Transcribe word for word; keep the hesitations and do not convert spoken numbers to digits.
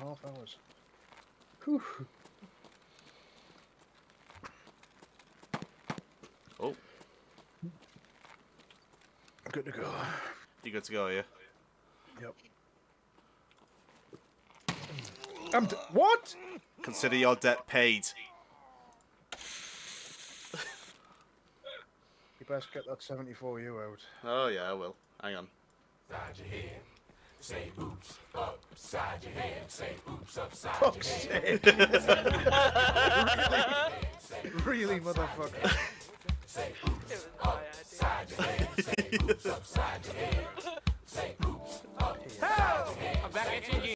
half hours. Whew. Oh. Good to go. You good to go, are you? Yep. I'm d what? Consider your debt paid. You best get that seventy-four U out. Oh yeah, I will. Hang on. Upside your head, say oops, upside your head, say oops, upside Fuck's your head. sake. Really, motherfucker. Say oops, upside your head, say oops, upside your head.